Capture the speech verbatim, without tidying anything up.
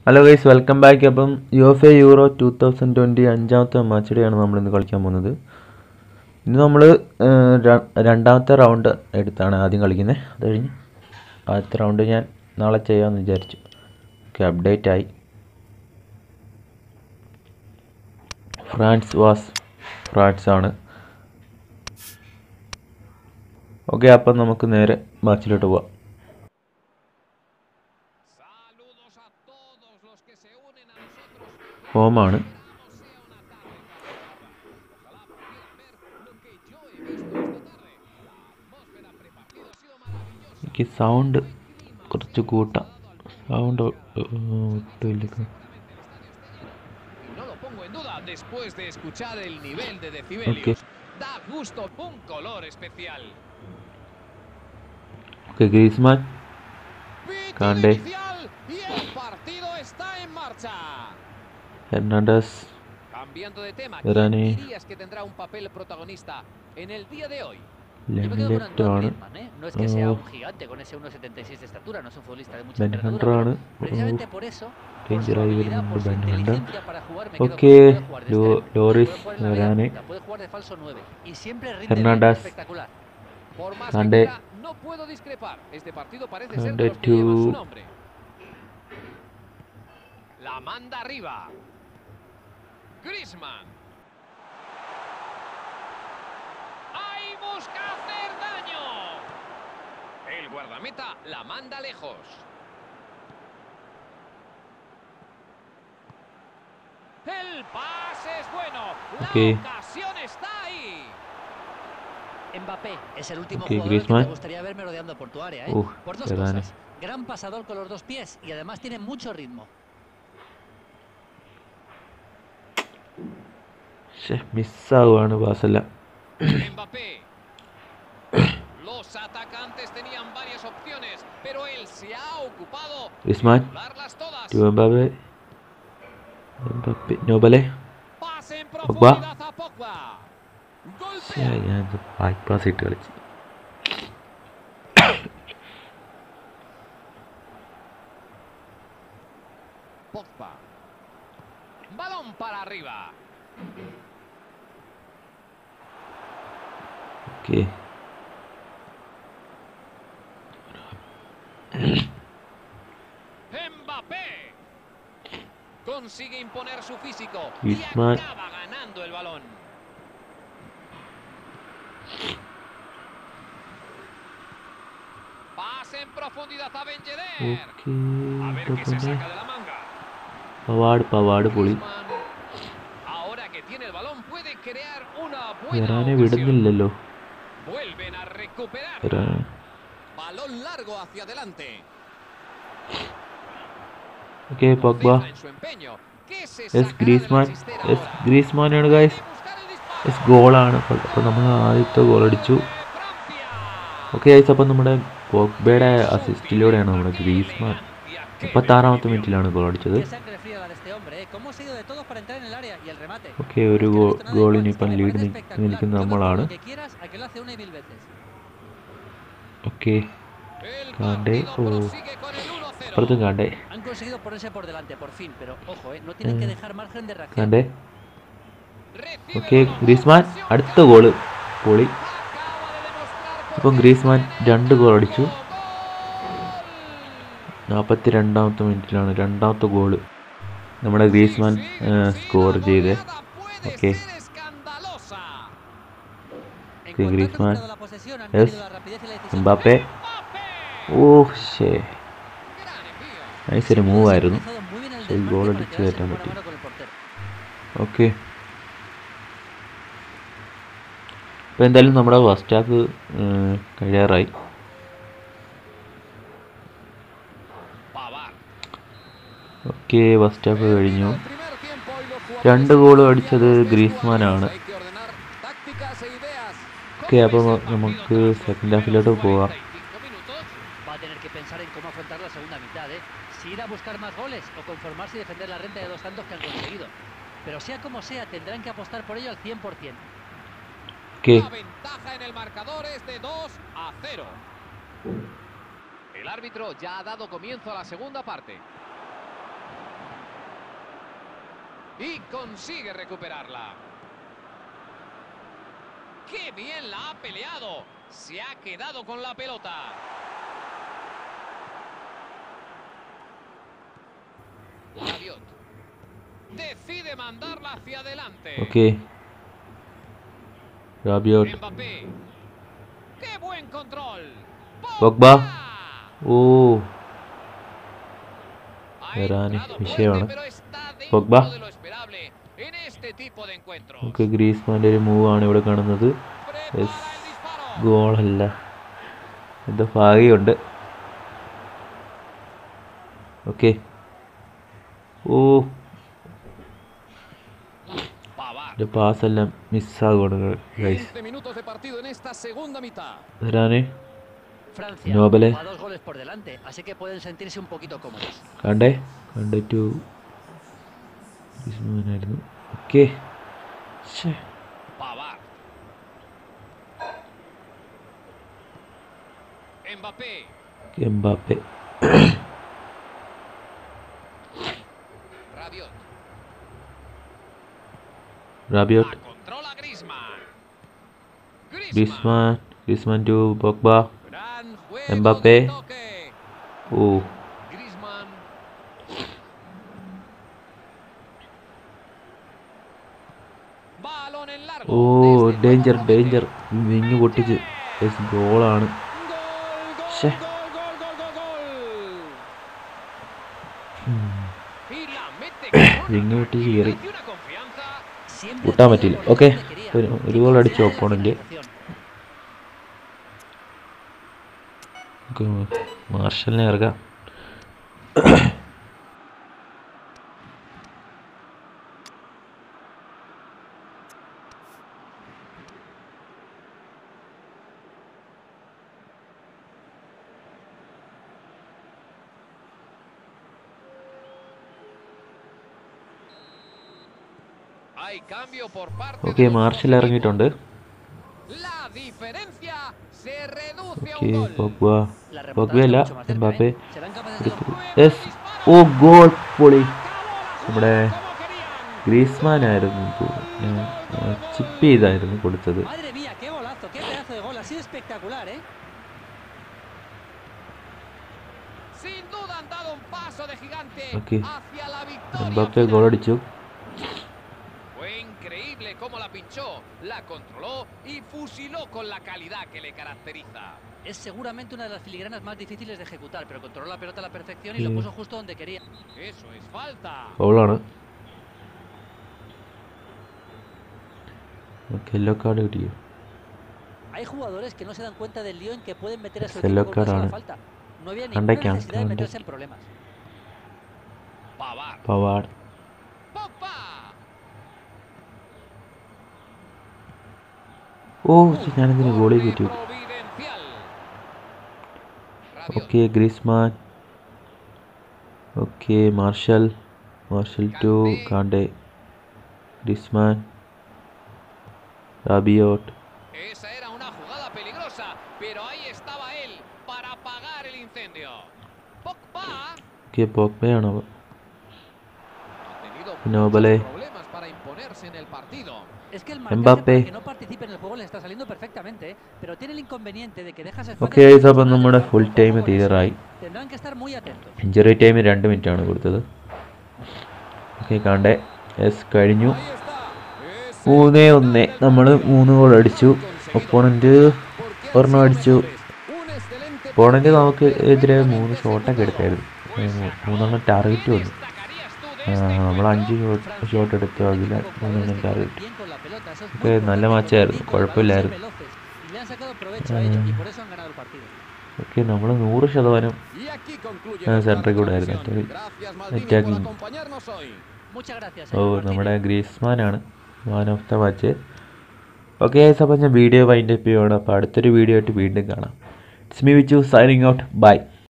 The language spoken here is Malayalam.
Hello guys, welcome back. അപ്പം U F A Euro two thousand twenty അഞ്ചാമത്തെ മാച്ചിടെയാണ് നമ്മളിന്ന് കളിക്കാൻ പോകുന്നത്. ഇന്ന് നമ്മൾ രണ്ടാമത്തെ റൗണ്ട് എടുത്താണ് ആദ്യം കളിക്കുന്നത്. അത് കഴിഞ്ഞ് ആദ്യത്തെ റൗണ്ട് ഞാൻ നാളെ ചെയ്യാമെന്ന് വിചാരിച്ചു. ഓക്കെ, അപ്ഡേറ്റ് ആയി. ഫ്രാൻസ് വാസ് ഫ്രാൻസ് ആണ്. ഓക്കെ, അപ്പം നമുക്ക് നേരെ മാച്ചിലോട്ട് പോവാം. ഹോമാണ്. എനിക്ക് സൗണ്ട് കുറച്ച് കൂട്ടാം. സൗണ്ട് ഒട്ടുമില്ല. Okay okay Griezmann, Kanté, Hernandez, Varane, ലെമിനെറ്റ് ആണ്. ബെൻഹണ്ടറാണ്. ഡേഞ്ചറായി വരുന്നുണ്ട് Ben Yedder. Okay, Lloris, Varane, Hernandez, Kanté, Kanté to La manda arriba. Griezmann. Ahí busca hacer daño. El guardameta la manda lejos. El pase es bueno. Okay. La ocasión está ahí. Mbappé es el último okay, jugador Griezmann. que me gustaría verme rodeando por tu área, ¿eh? Uf, por dos Verane. cosas. Gran pasador con los dos pies y además tiene mucho ritmo. മിസ്സാവുകയാണ് പാസെല്ലാം. Mbappé. Los atacantes tenían varias opciones, pero él se ha ocupado de anularlas todas. Mbappé, Mbappé, Nobale, Pase en Pogba. profundidad a Pogba. Golpea. ഞാൻ ബാക്ക് പാസ് ഇട്ട് കളിച്ചു. Pogba. Balón para arriba. Okay, Mbappé consigue imponer su físico y Griezmann. acaba ganando el balón. Pase en profundidad a Ben Yedder. Okay. A ver qué se saca de la manga. Pavard Pavard പൊളി. Griezmann, ahora que tiene el balón, puede crear una buena Varane ocasión. വിടുന്നില്ലല്ലോ. Vuelven a recuperar. Varane. Balón largo hacia adelante. Okay, Pogba. Confiesa en su empeño. ¿Qué se yes sacará de la Griezmann. chistera yes ahora? ഗ്രീസ്മാനാണ് guys. Buscar el disparo. Yes ഗോളാണ്. അപ്പോൾ നമ്മൾ ആദ്യത്തെ ഗോൾ അടിച്ചു. Francia. ഓക്കെ ഗൈസ്, അപ്പം നമ്മുടെ പോഗ്ബയുടെ അസിസ്റ്റിലൂടെയാണ് നമ്മുടെ ഗ്രീസ്മാൻ മുപ്പത്താറാമത്തെ മിനിറ്റിലാണ് ഗോൾ അടിച്ചത്. Qué sangre fría la de este hombre, ¿eh? Cómo ha sido de todos para entrar en el área y el remate. Okay, ഒരു ഗോളിന് ഇപ്പം ലീഡ് നിൽക്കുന്ന നമ്മളാണ്. Lo que quieras, a que lo hace una y mil veces. Okay, El Candé, partido oh. prosigue con el uno cero. അപ്പുറത്തും Kanté, Han conseguido ponerse por delante, por fin, pero ojo, ¿eh? No tienen que Eh. dejar margen de reacción. Kanté. Recibe okay, el balón. Griezmann അടുത്ത ഗോള് പൊളി. Acaba de demostrar por ഇപ്പം qué ഗ്രീസ്മാൻ tiene രണ്ട് ഗോൾ അടിച്ചു. gol. നാൽപ്പത്തി രണ്ടാമത്തെ മിനിറ്റിലാണ് രണ്ടാമത്തെ ഗോള് നമ്മുടെ ഗ്രീസ്മാൻ സ്കോർ ചെയ്തത്. Okay, okay Griezmann, yes Mbappé. ഓ ഷേ, നൈസൊരു മൂവ് ആയിരുന്നു. പക്ഷേ ഈ ഗോൾ അടിച്ച് കയറ്റാൻ പറ്റി. ഓക്കെ, അപ്പോൾ എന്തായാലും നമ്മുടെ ഫസ്റ്റ് ഹാഫ് കഴിയാറായി. ഓക്കെ, ഫസ്റ്റ് ഹാഫ് കഴിഞ്ഞു. രണ്ട് ഗോളും അടിച്ചത് ഗ്രീസ്മാനാണ്. ഓക്കെ, അപ്പോൾ നമുക്ക് സെക്കൻഡ് ഹാഫിലോട്ട് പോവാം. Va a tener que pensar en cómo afrontar la segunda mitad, ¿eh? Si ir a buscar más goles o conformarse y defender la renta de dos tantos que han conseguido. Pero sea como sea, tendrán que apostar por ello al cien por cien. ¿Qué? La ventaja en el marcador es de dos a cero. El árbitro ya ha dado comienzo a la segunda parte. Y consigue recuperarla. ¡Qué bien la ha peleado! Se ha quedado con la pelota. Rabiot. Decide mandarla hacia adelante. Okay Rabiot Mbappé. ¡Qué buen control! Pogba ഓ Ha Varane, entrado വിഷയമാണ്. fuerte, pero está Pogba. dentro de lo esperable en este tipo de encuentros. നമുക്ക് ഗ്രീസ്മാൻ്റെ ഒരു മൂവാണ് ഇവിടെ കാണുന്നത്. Prepara yes el disparo. ഗോളല്ല, എന്തോ ഭാഗ്യമുണ്ട്. ഓക്കെ ഓ Pavard. എൻ്റെ പാസ്സെല്ലാം മിസ്സാകുകയാണ് guys. quince minutos de partido en esta segunda mitad. Varane Francia Nobele. va dos goles por delante, así que pueden sentirse un poquito cómodos. Kanté കണ്ടിട്ടു ഗ്രീസ്മാനായിരുന്നു. Okay Pavard. Mbappé. Mbappé Rabiot. Rabiot La controla Griezmann. Griezmann Griezmann to Pogba Gran juego Mbappé. de toque. ഓ Griezmann. Balón en largo. ഓ Desde danger Pavard. Danger wing പൊട്ടിച്ച് യെസ് ഗോളാണ്. Gol, gol, Che. gol, gol, gol, gol, gol. Y la mete con wing una പൊട്ടിച്ച് കയറി tranquilidad y una confianza. Siempre കൂട്ടാൻ hacía പറ്റില്ല. el gol okay donde quería. ഒരു ഒരു Y ഗോൾ con അടിച്ചു la ഓപ്പോണന്റ്. finalización. മാർഷലിനെ ഇറങ്ങാം. Hay cambio por parte okay de los Martial dos ഇറങ്ങിയിട്ടുണ്ട്. equipos. La diferencia se reduce a okay un gol. Pogba La remontada പോഗ്ബയല്ല está mucho más cerca, Mbappé ¿eh? Serán capaces de lo- yes ഓ ഗോൾ പൊളി. നമ്മുടെ Como querían. ഗ്രീസ്മാൻ ആയിരുന്നു ചിപ്പ് ചെയ്തായിരുന്നു കൊടുത്തത്. Madre mía, qué golazo, qué pedazo de gol, ha sido espectacular, ¿eh? Sin duda han dado un paso de gigante Aquí. hacia la victoria. Mbappé final. ഗോൾ അടിച്ചു. Fue increíble cómo la pinchó, la controló y fusiló con la calidad que le caracteriza. Es seguramente una de las filigranas más difíciles de ejecutar, pero controló la pelota a la perfección y Sí. lo puso justo donde quería. Eso es falta. ഫൗളാണ്. ഓക്കെ യെല്ലോ കാർഡ് കിട്ടിയോ? Hay jugadores que no se dan cuenta del lío en que pueden meter a su Se lo equipo con esa cargan. falta. No había Anda ninguna que necesidad de anda meterse que- en problemas. Pavard. Pavard Pogba. Oh ഞാനെന്തിനു goalie കിട്ടി. Providencial. Rabiot. Okay Griezmann okay marshal marshal to Kande Griezmann Rabiot Esa era una jugada peligrosa, pero ahí estaba él para apagar el incendio. Pogba okay പോഗ്ബയാണ്. ha tenido Nobele. muchos problemas para imponerse en el partido. Es que el marcaje Mbappé. para que no participe en el juego le está saliendo perfectamente, ¿eh? Pero tiene el inconveniente de que dejas espacio okay para അപ്പം നമ്മുടെ jugar full poco time con eso. തീരാറായി. Tendrán que estar muy atentos. Injury time രണ്ട് മിനിറ്റ് ആണ് കൊടുത്തത്. ഓക്കെ കാണ്ടേ യെസ് കഴിഞ്ഞു. Ahí está. Es മൂന്നേ ഒന്ന് നമ്മൾ മൂന്ന് ഗോൾ അടിച്ചു. ഒപ്പോണൻറ്റ് porque ഒരെണ്ണം han sido അടിച്ചു. mejores. Un excelente ഒപ്പോണൻറ്റ് നമുക്ക് എതിരെ മൂന്ന് ഷോട്ടൊക്കെ എടുത്തായിരുന്നു. മൂ- മൂന്നെണ്ണം ടാർഗറ്റ് വന്നു. destacarías tú de ആ, este നമ്മൾ encuentro? അഞ്ച് ഷോട്ട് ഷോട്ട് എടുത്തു. അതിൽ Con മൂന്നെണ്ണം jugadores que target. corren bien con la pelota, eso es muy ഒക്കെ നല്ല importante, മാച്ചായിരുന്നു, corren bien con el balón, കുഴപ്പമില്ലായിരുന്നു. ser veloces, y le han sacado provecho a ello y por eso han ganado el partido. Okay നമ്മൾ നൂറ് ശതമാനം Y aquí concluye ആ, nuestra സെൻട്രൽ കൂടെ ആയിരുന്നു. transmisión. Gracias, Maldini, por attacking acompañarnos hoy. Muchas gracias, ഓ señor നമ്മുടെ Martínez. ഗ്രീസ്മാനാണ് man of the match. Okay അപ്പോൾ ഞാൻ വീഡിയോ വൈൻഡ് അപ്പ് ചെയ്യുകയാണ്. അപ്പോൾ അടുത്തൊരു വീഡിയോ ആയിട്ട് വീണ്ടും കാണാം. It's me Vichu signing out. By.